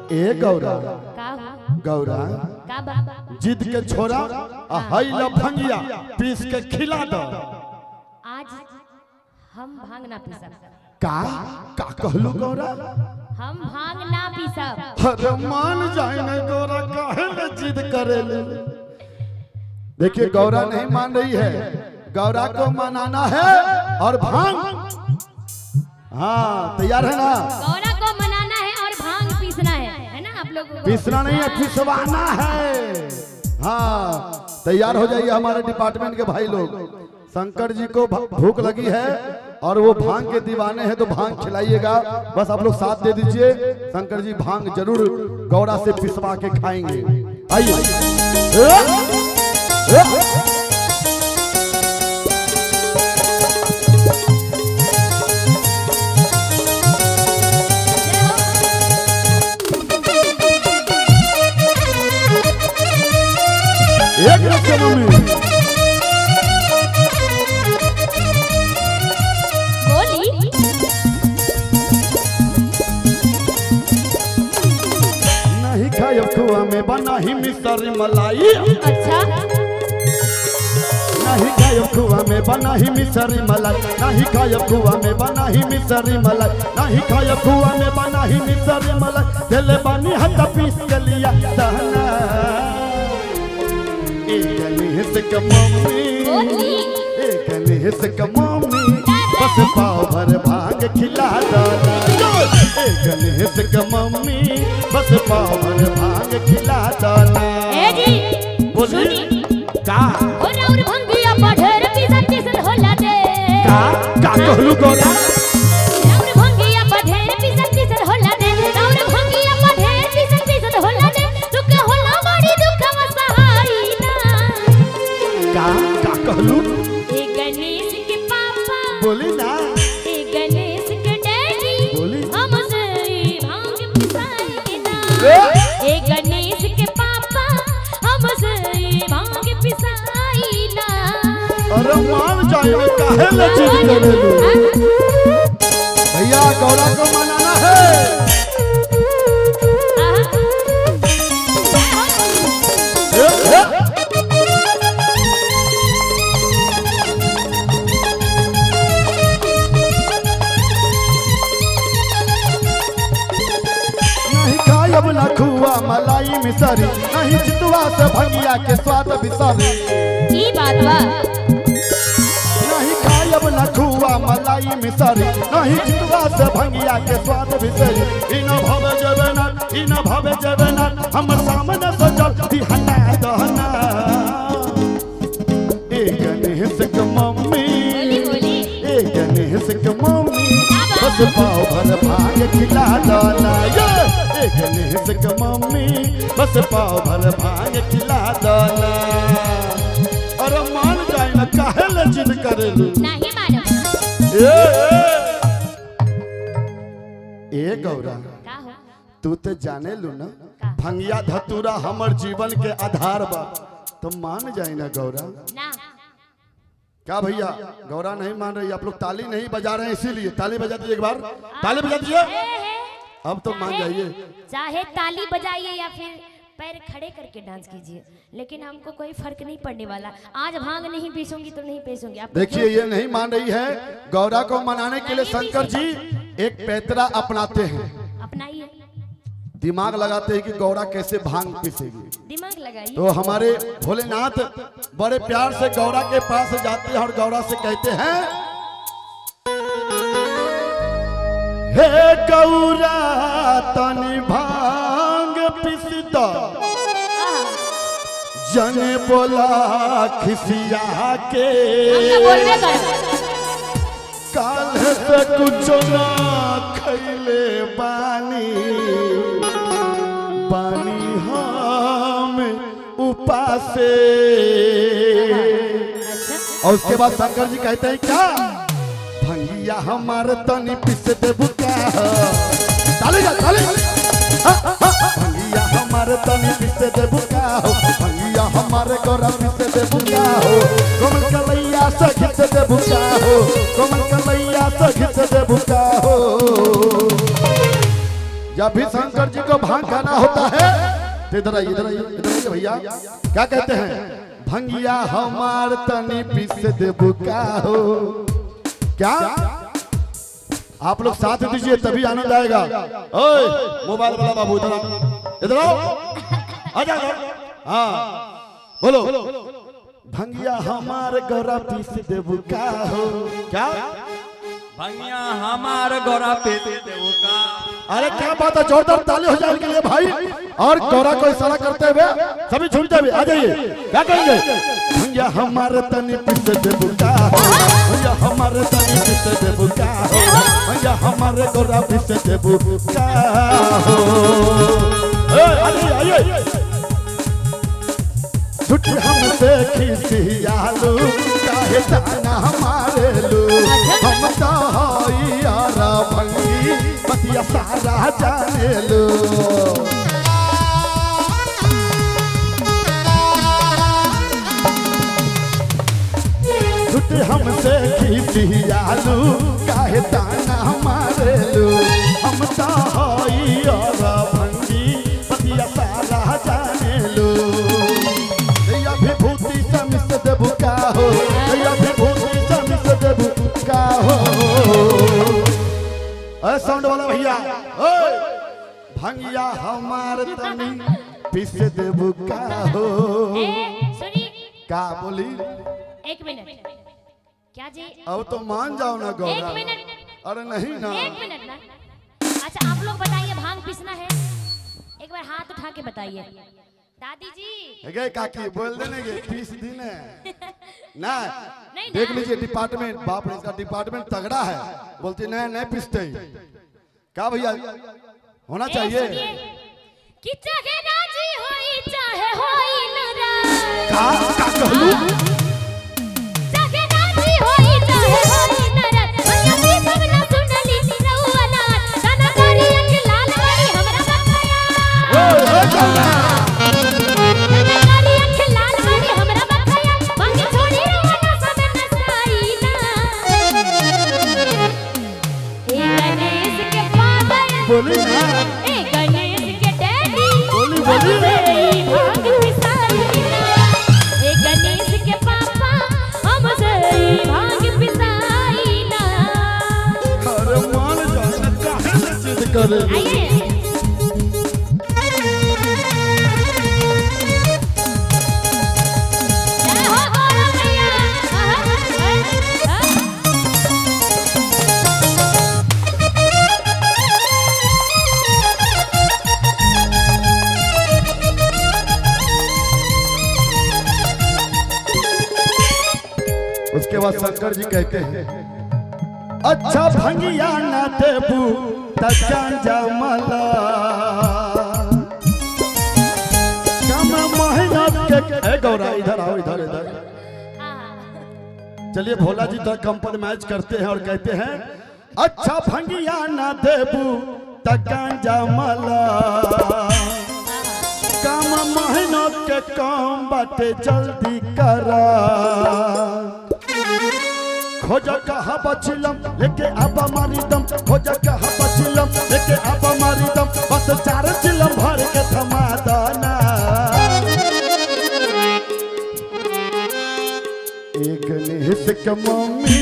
ए गौरा का गौरा का बाबा जिद के छोरा हई लफंगिया पीस के खिला दो। आज हम भांग ना पी सकते। का कहलू गौरा? हम भांग ना पी सकते। अरे मान जाए ना गौरा काहे ले जिद करेले। देखिए गौरा नहीं मान रही है, गौरा को मनाना है और भांग। हाँ तैयार है ना? गौरा को मनाना है और भांग पीसना है ना आप लोगों को? पीसना नहीं है, पिसवाना है। हाँ तैयार हो जाइए हमारे डिपार्टमेंट के भाई लोग। शंकर जी को भूख लगी है और वो भांग के दीवाने हैं तो भांग खिलाइएगा। बस आप लोग साथ दे दीजिए, शंकर जी भांग जरूर गौरा से पिसवा के खाएंगे। आइए नहीं खाए खुआ में बना ही मिसरी मलाई। अच्छा नहीं खाए खुआ में बना ही मिसरी मलाई। नहीं खाए खुआ में बना ही मिसरी मलाई। नहीं खाए खुआ में बना ही मिसरी मलाई। दिले बानी हद पीस के लिया दहना एक निहस का मम्मी, एक निहस का मम्मी बस पाव भर भांग खिला दाना। एक निहस का मम्मी बस पाव भर भांग खिला दाना। ए जी बोली का और भंगिया पढ़र पिसत पिसत होला दे। का कहलू गौरा? और भंगिया पढ़र पिसत पिसत होला दे। और भंगिया पढ़र पिसत पिसत होला दे। दुख होला बड़ी दुख सहाई ना। का कहलू? ए गणेश के पापा बोली ना। ए गणेश के डैडी बोली हमसे भांग पिसाई ना। ए गणेश के पापा हमसे भांग पिसाई ना। अरे मान जाए काहे ले जिद करेलू? भैया गौरा को मनाना है। नहीं खायब ना खुआ मलाई मिसरी। नहीं चितवा से भंगिया के स्वाद बिसरी। ई बात बा नहीं खायब न खुआ मलाई मिसरी। नहीं चितवा से भंगिया के स्वाद बिसरी। इन भव जगन्नाथ, इन भव जगन्नाथ हमर सामने सजल दिहना दहना। एक गणेश के मम्मी, बोली एक गणेश के मम्मी बस पाव भर भांग खिला दाना। एक गणेश के मम्मी बस पाव भर भांग खिला दाना। अरे मान जाए ना काहे ले जिद करेलू? नहीं मानो। ए गौरा का हो? तू तो जाने लू ना भंगिया धतूरा हमर जीवन के आधार बा, तो मान जाए ना गौरा। ना क्या भैया गौरा नहीं मान रही? आप लोग ताली नहीं बजा रहे हैं इसीलिए ताली बजा दीजिए एक बार, ताली बजा दीजिए। अब तो मान जाइए। चाहे ताली बजाइए या फिर पैर खड़े करके डांस कीजिए, लेकिन हमको कोई फर्क नहीं पड़ने वाला। आज भांग नहीं पीसूंगी तो नहीं पीसूंगी। आप देखिए ये नहीं मान रही है। गौरा को मनाने के लिए शंकर जी एक पैतरा अपनाते हैं। अपनाइए, दिमाग लगाते हैं कि गौरा कैसे भांग पीसेगी। दिमाग लगाइए। तो हमारे भोलेनाथ बड़े प्यार से गौरा के पास जाते हैं और गौरा से कहते हैं, हे गौरा तनी भांग पिस दो। जने बोला खिसिया के काल से कुछ ना खैले बानी बानी हम उपासे। और उसके बाद शंकर जी कहते हैं क्या भंगिया हमारे तनी पिस देबू क्या? ताली जा ताली। भंगिया हमारे तनी पिस देबू क्या हो? भंगिया हमारे गोरा पिस देबू क्या हो? कोमल कलैया से खिच देबू क्या हो? कोमल कलैया से खिच देबू क्या हो? जब भी शंकर जी को भांग खाना होता है तो इधर आइए इधर आइए इधर आइए भैया, क्या कहते हैं? भंगिया हमार तनी पीस देबू का हो। क्या आप लोग साथ दीजिए तभी आनंद आएगा। ओए मोबाइल वाला बाबू इधर आओ, इधर आओ, आ जाओ। हाँ बोलो, भंगिया हमार गौरा पीस देबू का हो। क्या भंगिया हमार गौरा पीस देबू का। अरे क्या बात है, जोरदार ताली हो जाए उनके लिए भाई। और गौरा को इशारा करते हुए सभी झूमते हुए आ जाइए, क्या कहेंगे? भंगिया हमारे तनी पीस देबू का हो, भंगिया हमारे तनी पीस देबू का हो, भंगिया हमारे गौरा पीस देबू का हो। आइए छुट हमसे खिसियालू काहे ताना हमारे लू, हम तो हई यारा भंगी बतिया सारा जाने लो। छुट हमसे खिसियालू काहे ताना हमारे लू, हम तो हई यारा भंगी बतिया सारा जाने लो। विभूति समिस देबू का हो, विभूति समिस देबू का हो। साउंड वाला भैया, भंगिया हमार तनी पीस देबू का हो। सुनी का बोली? एक मिनट, क्या जी? अब तो मान जाओ ना गौरा। एक मिनट। अरे नहीं ना, एक मिनट ना। अच्छा आप लोग बताइए, भांग पीसना है? एक बार हाथ उठा के बताइए। दादी जी गए काकी बोल देने के पीस दिन ना, नहीं देख लीजिए डिपार्टमेंट, बाप रे इसका डिपार्टमेंट तगड़ा है। बोलती नहीं नहीं पीसते क्या भैया, होना चाहिए। कि चाहे राजी होई चाहे होई नाराज, का कहलू? चाहे राजी होई चाहे होई नाराज, भैया भी सब ना सुनली रहुआ ना, दाना कारी अख लाल वाली हमरा बकाया। दाना कारी अख लाल वाली हमरा बकाया, मांगे छोड़ी रहुआ ना सब नसाई ना। ए गणेश के फादर बोली ना, ए गणेश के डैडी बोली बोली भांग पिसाई ना। ए गणेश के पापा हमसे भांग पिसाई ना। अरे मान जाओ काहे से जिद करे। आइए जय हो गौरा भैया। उसके बाद शंकर जी कहते हैं, अच्छा भंगिया ना देबू त गांजा मला, कम मेहनत के। ए गौरा इधर आओ, इधर इधर। चलिए भोला जी तो कंप्रोमाइज करते हैं और कहते हैं, अच्छा भंगिया ना देबू त गांजा मला, कम मेहनत के काम बाटे जल्दी करा। खोजा कहा बचिलम लेके आबा मारी दम, खोजा कहा बचिलम लेके आबा मारी दम, बस 4 चिलम भर के थमा दाना। एक गणेश के मम्मी,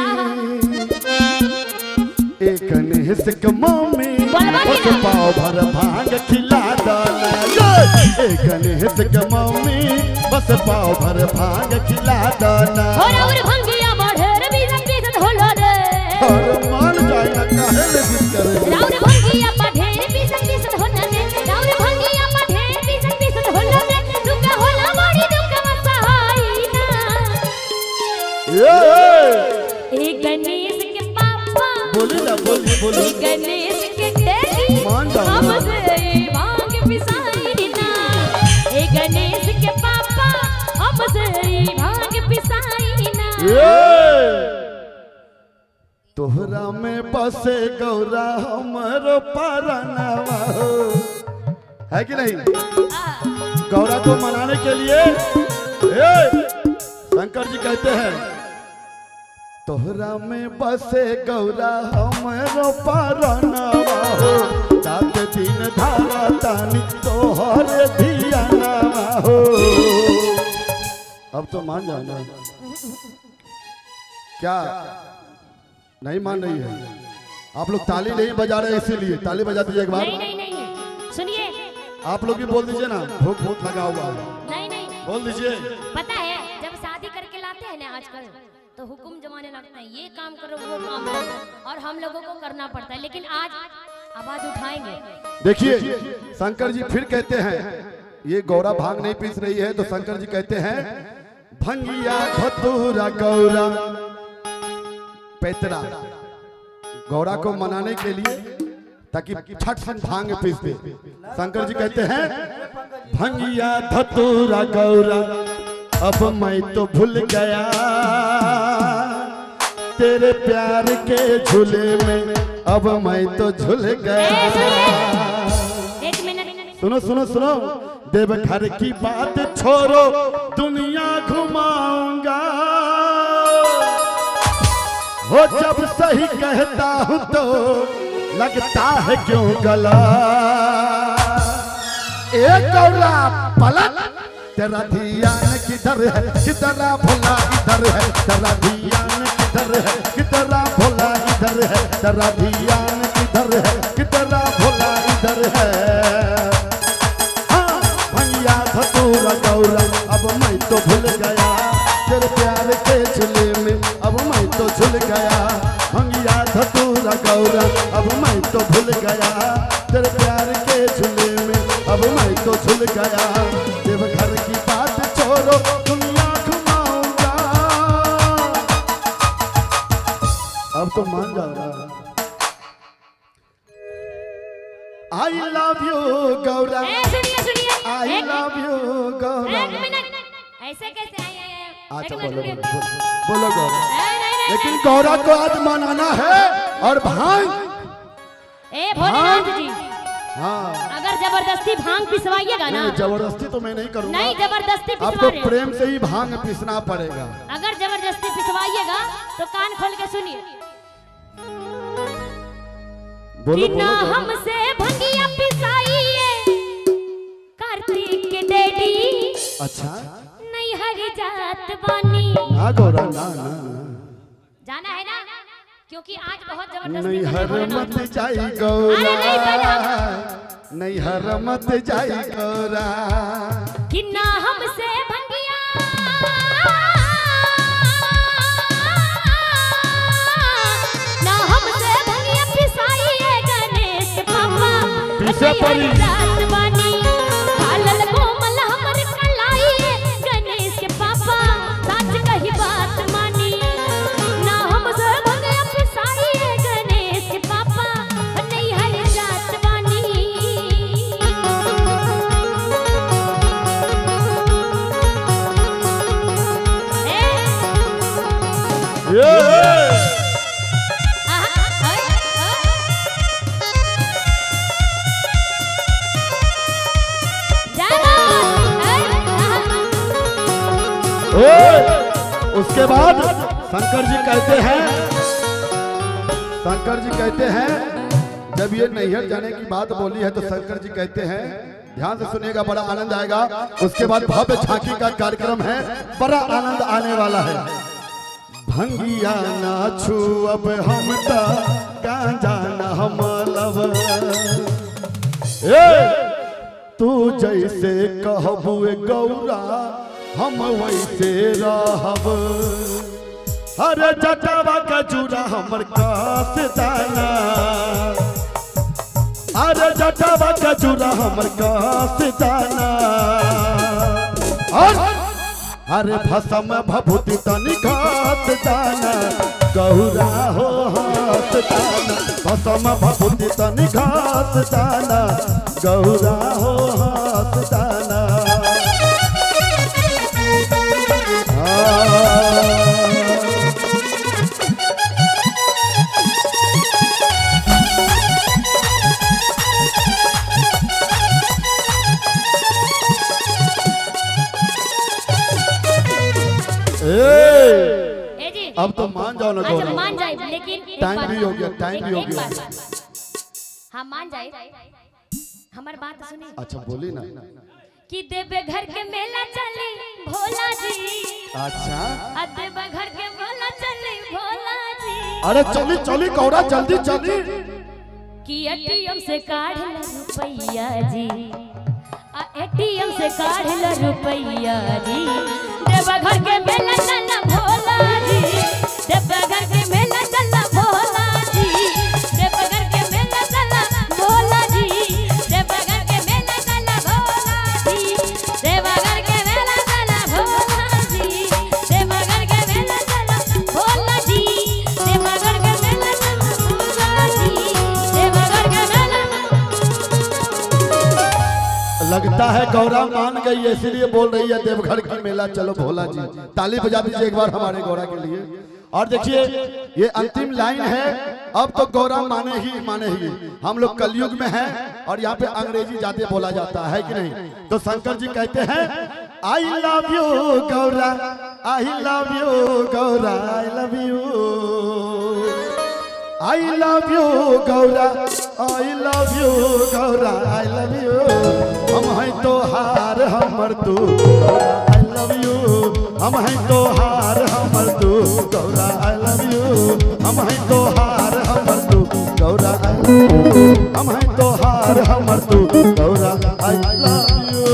एक गणेश के मम्मी, बस पाव भर भांग खिला दाना। एक गणेश के मम्मी, बस पाव भर भांग खिला दाना। और भंगिया बढ़ेर बीजन बीजन होला रे, और मान जाए ना काहे ले जिद करे। राउर भंगिया बढ़ेर बीजन बीजन होला रे, राउर भंगिया बढ़ेर बीजन बीजन होला रे, दुख होला बड़ी दुख मसहाई ना। ए गणेश के पापा, बोली ना, बोली बोली। ए गणेश के डैडी मान जाओ ना। हमसे भांग पिसाई ना। ए गणेश के पापा हमसे भांग पिसाई ना। तोहरा में बसे गौरा हमरो परनवा हो, है कि नहीं? गौरा को मनाने के लिए शंकर जी कहते हैं, तोहरा में बसे गौरा हमरो परनवा हो, जाते मान जाओ ना। क्या नहीं मान रही है? आप लोग ताली नहीं बजा रहे, इसीलिए ताली बजा दीजिए एक बार। नहीं नहीं नहीं, सुनिए आप लोग भी बोल दीजिए ना, भूख भूख लगा हुआ है, नहीं नहीं, बोल दीजिए। पता है जब शादी करके लाते हैं ना आजकल तो हुक्म जमाने लगता है, ये काम करो वो काम करो, और हम लोगों को करना पड़ता है, लेकिन आज आवाज उठाएंगे। देखिए शंकर जी फिर कहते हैं, ये गौरा भांग नहीं पीस रही है तो शंकर जी कहते हैं भंगिया धतूरा गौरा पैतरा, गौरा को मनाने के लिए ताकि छठ से भांग पीस दे। शंकर जी कहते हैं भंगिया धतूरा गौरा अब मैं तो भूल गया तेरे प्यार के झूले में, अब मैं तो झूल गया। एक मिनट, सुनो सुनो सुनो, देवघर की बात छोड़ो दुनिया घुमाऊंगा, हो जब सही कहता हूँ तो लगता है क्यों गला। एक गौरा पलट, तेरा ध्यान किधर है, किधरा भोला इधर है, तेरा ध्यान किधर है, किधरा भोला इधर है, तेरा ध्यान किधर है, किधरा भोला इधर है। हाँ भैया धतूरा गौरा अब मैं तो भूल गया तेरे प्यार के झूले में, अब मैं तो झूल गया। भैया धतूरा गौरा अब मैं तो भूल गया तेरे प्यार के झूले में, अब मैं तो झूल गया। देवघर की बात छोड़ो दुनिया घुमाऊंगा, अब तो मान जाओ। आई लव यू गौरा, सुनिए सुनिए, आई लव यू गौरा। एक मिनट, ऐसे कैसे आए? अच्छा बोलो बोलो बोलो गौरा, लेकिन गौरा को आज मनाना है और भांग। ए भोलेनाथ जी, हाँ अगर जबरदस्ती भांग पिसवाइएगा ना, जबरदस्ती तो मैं नहीं करूंगा, नहीं जबरदस्ती पिसवा आपको रहे हो। प्रेम से ही भांग पीसना पड़ेगा। अगर जबरदस्ती पिसवाइएगा तो कान खोल के सुनिए। बोलो कि ना बोलो हमसे भंगिया पिसाइए कार्तिक के डैडी, अच्छा नहीं हरी जात बानी। ना गौरा ना ना जाना है ना, क्योंकि आज बहुत नहीं जबरदस्ती हर मत जाई गौरा, नहीं हर मत जाई गौरा। कि ना हमसे भंगिया ना हमसे भंगिया पिसाइए गणेश पापा, पीछे पड़ी जात बानी कालल कोमल हमर कलाई गणेश के पापा, सच कही बात मानी। ना हमसे भंगिया पिसाइए गणेश के पापा, नहीं हर जात बानी। उसके बाद शंकर जी कहते हैं, शंकर जी कहते हैं जब ये नैहर जाने की बात बोली है तो शंकर जी कहते हैं, ध्यान से सुनिएगा बड़ा आनंद आएगा। उसके बाद भव्य झांकी का कार्यक्रम है, बड़ा आनंद आने वाला है। भंगिया ना छू अब हम गांजा ना हम लव, तू जैसे कहबू गौरा हम वैसे रहब। अरे जटावा का जुड़ा हमर कास दाना, अरे जटावा का जुड़ा हमर कास दाना। अरे भसम भभूति तनि घात दाना, गौरा हो हाथ दाना। भसम भभूति तनि घात दाना, गौरा हो हाथ दाना। अब तो मान जाओ ना गौरा, मान जाए, लेकिन टाइम भी हो गया, टाइम भी हो गया। हाँ मान जाए, हमारी बात सुनिए। अच्छा बोली ना कि देवे घर के मेला चले भोला जी, अच्छा देवघर के भोला चली भोला जी अरे चली चली गौरा जल्दी चली कि एटीएम से काढ़ ले रुपैया जी एटीएम से काढ़ ले रुपैया जी देवघर के मेला चला भोला जी देवघर के मेला चला भोला जी देवघर के मेला चला भोला जी देवघर के मेला चला भोला जी देवघर के मेला चला भोला जी देवघर के मेला चला भोला जी देवघर के मेला चला भोला जी देवघर के मेला। लगता है गौरा मान गई है इसीलिए बोल रही है देवघर का मेला चलो भोला जी। ताली बजा दीजिए एक बार हमारे गौरा के लिए। और देखिए ये अंतिम लाइन है, अब तो गौरा माने ही हम लोग कलयुग में हैं और यहाँ पे अंग्रेजी ज्यादा बोला जाता है कि नहीं। तो शंकर जी कहते हैं I love you Gaura I love you Gaura I love you I love you Gaura I love you Gaura I love you हम हैं तो हार हमर तू गौरा I love you हम हैं तो हार हमर तू गौरा I love you हम हैं तो हार हमर तू गौरा I love you हम हैं तो हार हमर तू गौरा I love you।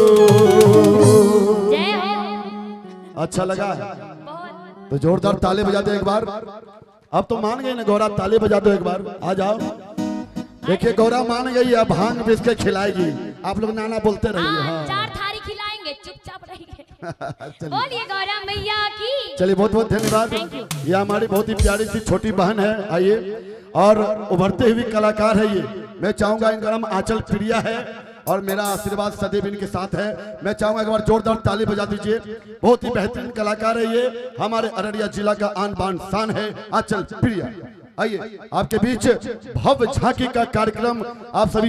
जय हो। अच्छा लगा तो जोरदार ताली बजा दे एक बार। अब तो मान गई ना गौरा, ताली बजा दो एक बार। आ जाओ देखिए गौरा मान गई है, भांग बेच के खिलाएगी। आप लोग नाना बोलते रहिए। हाँ चार थारी खिलाएंगे चुपचाप रहिए। बोलिए गौरा मैया की। चलिए बहुत बहुत धन्यवाद। ये हमारी बहुत ही प्यारी सी छोटी बहन है। आइए और उभरते हुए कलाकार है ये। मैं चाहूंगा इनका नाम आंचल प्रिया है और मेरा आशीर्वाद सदैव इनके साथ है। मैं चाहूंगा एक बार जोरदार ताली बजा दीजिए। बहुत ही बेहतरीन कलाकार है ये, हमारे अररिया जिला का आन बान शान है आंचल प्रिया। आइए आपके बीच भव्य झांकी का कार्यक्रम आप सभी